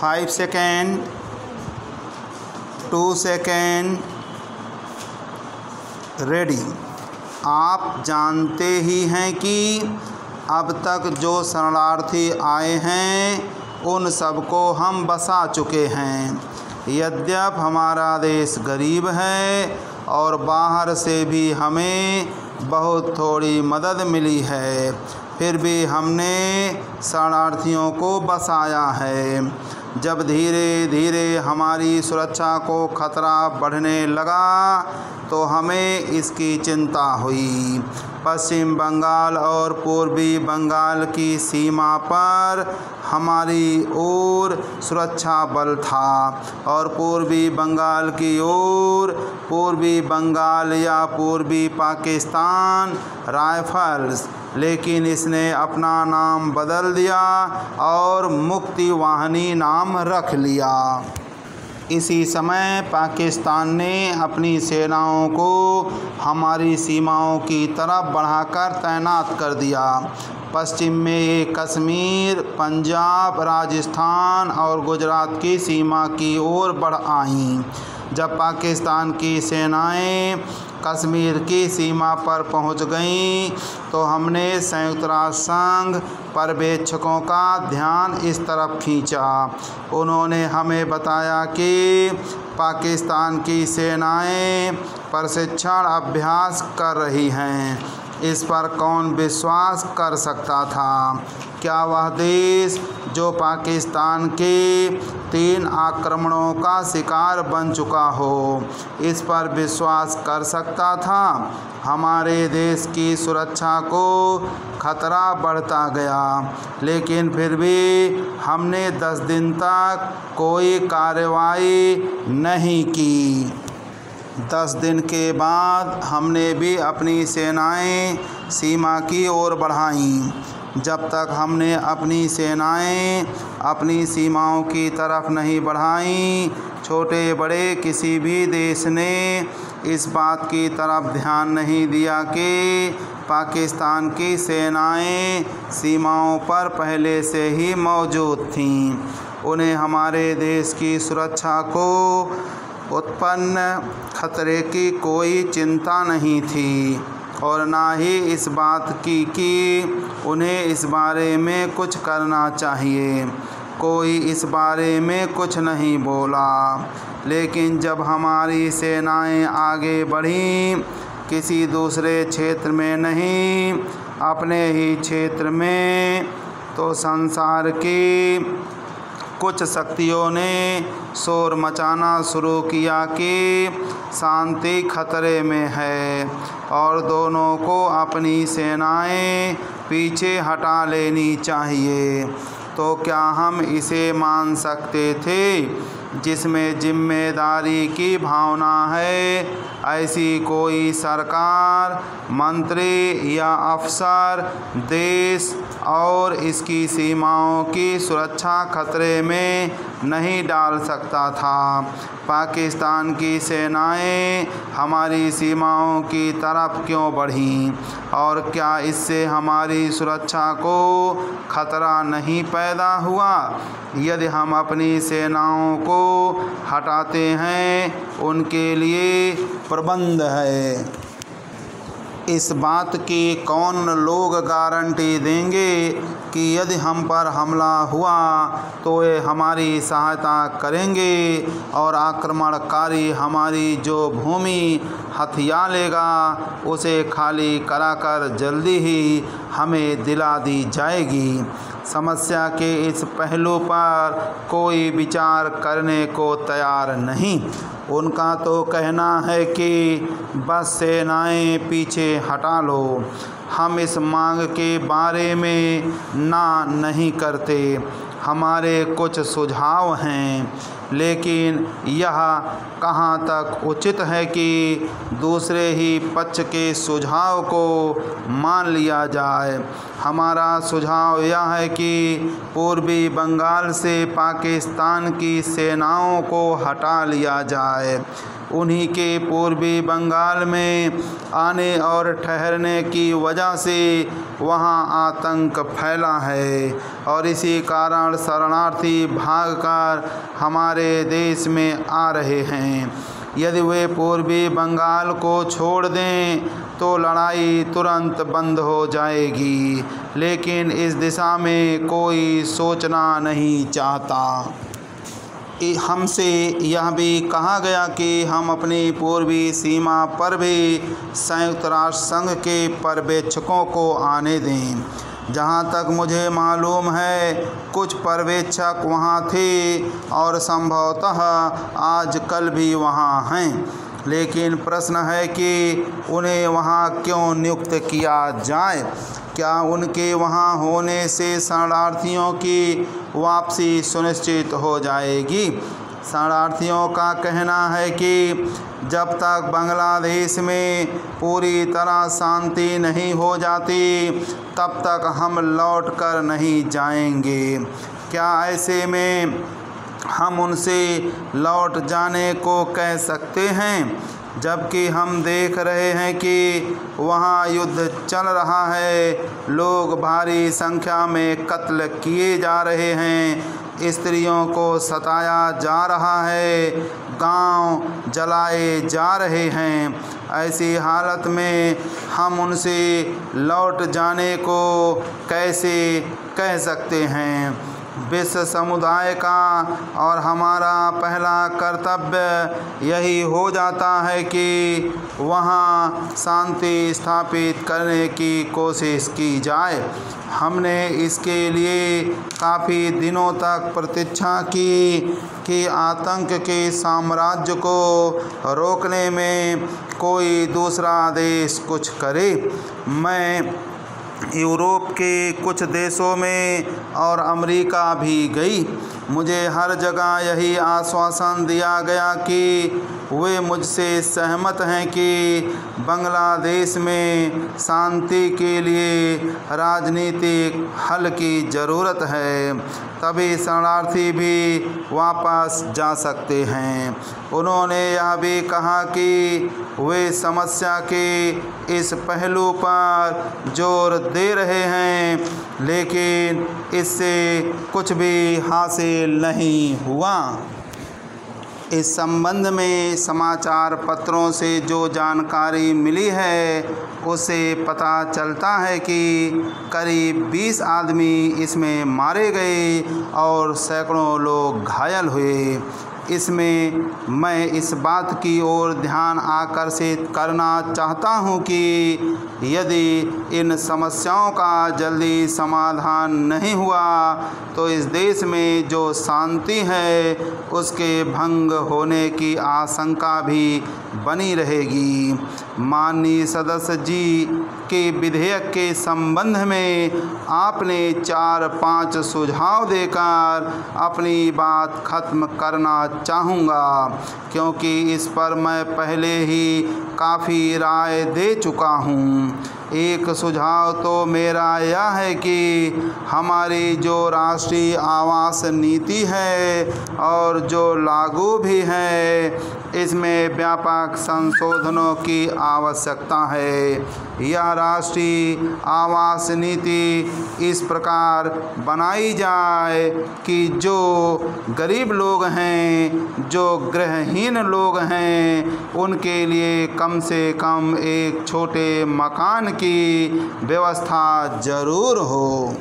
5 second, 2 second, ready. आप जानते ही हैं कि अब तक जो शरणार्थी आए हैं उन सबको हम बसा चुके हैं। यद्यपि हमारा देश गरीब है और बाहर से भी हमें बहुत थोड़ी मदद मिली है, फिर भी हमने शरणार्थियों को बसाया है। जब धीरे धीरे हमारी सुरक्षा को खतरा बढ़ने लगा तो हमें इसकी चिंता हुई। पश्चिम बंगाल और पूर्वी बंगाल की सीमा पर हमारी ओर सुरक्षा बल था और पूर्वी बंगाल की ओर पूर्वी बंगाल या पूर्वी पाकिस्तान राइफल्स, लेकिन इसने अपना नाम बदल दिया और मुक्ति वाहिनी नाम रख लिया। इसी समय पाकिस्तान ने अपनी सेनाओं को हमारी सीमाओं की तरफ बढ़ाकर तैनात कर दिया। पश्चिम में ये कश्मीर, पंजाब, राजस्थान और गुजरात की सीमा की ओर बढ़ आईं। जब पाकिस्तान की सेनाएं कश्मीर की सीमा पर पहुंच गईं तो हमने संयुक्त राष्ट्र संघ पर्यवेक्षकों का ध्यान इस तरफ खींचा। उन्होंने हमें बताया कि पाकिस्तान की सेनाएं प्रशिक्षण अभ्यास कर रही हैं। इस पर कौन विश्वास कर सकता था? क्या वह देश जो पाकिस्तान के 3 आक्रमणों का शिकार बन चुका हो, इस पर विश्वास कर सकता था? हमारे देश की सुरक्षा को खतरा बढ़ता गया, लेकिन फिर भी हमने 10 दिन तक कोई कार्रवाई नहीं की। 10 दिन के बाद हमने भी अपनी सेनाएं सीमा की ओर बढ़ाईं। जब तक हमने अपनी सेनाएं अपनी सीमाओं की तरफ नहीं बढ़ाईं, छोटे बड़े किसी भी देश ने इस बात की तरफ ध्यान नहीं दिया कि पाकिस्तान की सेनाएं सीमाओं पर पहले से ही मौजूद थीं। उन्हें हमारे देश की सुरक्षा को उत्पन्न खतरे की कोई चिंता नहीं थी और ना ही इस बात की कि उन्हें इस बारे में कुछ करना चाहिए। कोई इस बारे में कुछ नहीं बोला। लेकिन जब हमारी सेनाएं आगे बढ़ीं, किसी दूसरे क्षेत्र में नहीं, अपने ही क्षेत्र में, तो संसार की कुछ शक्तियों ने शोर मचाना शुरू किया कि शांति खतरे में है और दोनों को अपनी सेनाएं पीछे हटा लेनी चाहिए। तो क्या हम इसे मान सकते थे? जिसमें जिम्मेदारी की भावना है, ऐसी कोई सरकार, मंत्री या अफसर देश और इसकी सीमाओं की सुरक्षा खतरे में नहीं डाल सकता था। पाकिस्तान की सेनाएं हमारी सीमाओं की तरफ क्यों बढ़ीं और क्या इससे हमारी सुरक्षा को खतरा नहीं पैदा हुआ? यदि हम अपनी सेनाओं को हटाते हैं, उनके लिए प्रबंध है। इस बात की कौन लोग गारंटी देंगे कि यदि हम पर हमला हुआ तो वे हमारी सहायता करेंगे और आक्रमणकारी हमारी जो भूमि हथिया लेगा उसे खाली कराकर जल्दी ही हमें दिला दी जाएगी? समस्या के इस पहलू पर कोई विचार करने को तैयार नहीं। उनका तो कहना है कि बस सेनाएं पीछे हटा लो। हम इस मांग के बारे में नहीं करते। हमारे कुछ सुझाव हैं, लेकिन यह कहाँ तक उचित है कि दूसरे ही पक्ष के सुझाव को मान लिया जाए। हमारा सुझाव यह है कि पूर्वी बंगाल से पाकिस्तान की सेनाओं को हटा लिया जाए। उन्हीं के पूर्वी बंगाल में आने और ठहरने की वजह से वहाँ आतंक फैला है और इसी कारण शरणार्थी भागकर हमारे देश में आ रहे हैं। यदि वे पूर्वी बंगाल को छोड़ दें तो लड़ाई तुरंत बंद हो जाएगी, लेकिन इस दिशा में कोई सोचना नहीं चाहता। हमसे यह भी कहा गया कि हम अपनी पूर्वी सीमा पर भी संयुक्त राष्ट्र संघ के पर्यवेक्षकों को आने दें। जहाँ तक मुझे मालूम है कुछ पर्यवेक्षक वहाँ थे और संभवतः आज कल भी वहाँ हैं, लेकिन प्रश्न है कि उन्हें वहाँ क्यों नियुक्त किया जाए। क्या उनके वहाँ होने से शरणार्थियों की वापसी सुनिश्चित हो जाएगी? शरणार्थियों का कहना है कि जब तक बांग्लादेश में पूरी तरह शांति नहीं हो जाती तब तक हम लौट कर नहीं जाएंगे। क्या ऐसे में हम उनसे लौट जाने को कह सकते हैं, जबकि हम देख रहे हैं कि वहाँ युद्ध चल रहा है, लोग भारी संख्या में कत्ल किए जा रहे हैं, स्त्रियों को सताया जा रहा है, गांव जलाए जा रहे हैं। ऐसी हालत में हम उनसे लौट जाने को कैसे कह सकते हैं? विश्व समुदाय का और हमारा पहला कर्तव्य यही हो जाता है कि वहाँ शांति स्थापित करने की कोशिश की जाए। हमने इसके लिए काफ़ी दिनों तक प्रतीक्षा की कि आतंक के साम्राज्य को रोकने में कोई दूसरा देश कुछ करे। मैं यूरोप के कुछ देशों में और अमेरिका भी गई। मुझे हर जगह यही आश्वासन दिया गया कि वे मुझसे सहमत हैं कि बांग्लादेश में शांति के लिए राजनीतिक हल की ज़रूरत है, तभी शरणार्थी भी वापस जा सकते हैं। उन्होंने यह भी कहा कि वे समस्या के इस पहलू पर जोर दे रहे हैं, लेकिन इससे कुछ भी हासिल नहीं हुआ। इस संबंध में समाचार पत्रों से जो जानकारी मिली है उससे पता चलता है कि करीब 20 आदमी इसमें मारे गए और सैकड़ों लोग घायल हुए। इसमें मैं इस बात की ओर ध्यान आकर्षित करना चाहता हूं कि यदि इन समस्याओं का जल्दी समाधान नहीं हुआ तो इस देश में जो शांति है उसके भंग होने की आशंका भी बनी रहेगी। माननीय सदस्य जी के विधेयक के संबंध में आपने 4-5 सुझाव देकर अपनी बात खत्म करना चाहूँगा, क्योंकि इस पर मैं पहले ही काफ़ी राय दे चुका हूँ। एक सुझाव तो मेरा यह है कि हमारी जो राष्ट्रीय आवास नीति है और जो लागू भी है इसमें व्यापक संशोधनों की आवश्यकता है। यह राष्ट्रीय आवास नीति इस प्रकार बनाई जाए कि जो गरीब लोग हैं, जो गृहहीन लोग हैं, उनके लिए कम से कम एक छोटे मकान की व्यवस्था ज़रूर हो।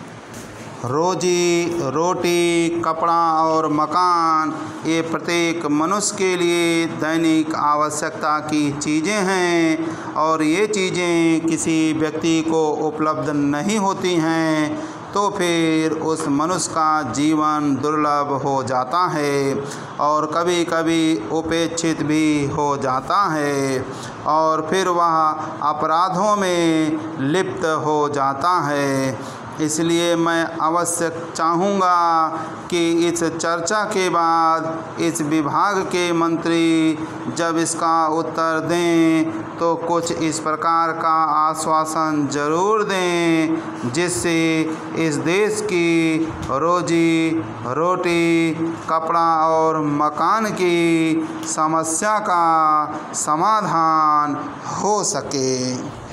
रोजी रोटी, कपड़ा और मकान ये प्रत्येक मनुष्य के लिए दैनिक आवश्यकता की चीज़ें हैं और ये चीज़ें किसी व्यक्ति को उपलब्ध नहीं होती हैं तो फिर उस मनुष्य का जीवन दुर्लभ हो जाता है और कभी कभी उपेक्षित भी हो जाता है और फिर वह अपराधों में लिप्त हो जाता है। इसलिए मैं अवश्य चाहूँगा कि इस चर्चा के बाद इस विभाग के मंत्री जब इसका उत्तर दें तो कुछ इस प्रकार का आश्वासन ज़रूर दें जिससे इस देश की रोजी रोटी, कपड़ा और मकान की समस्या का समाधान हो सके।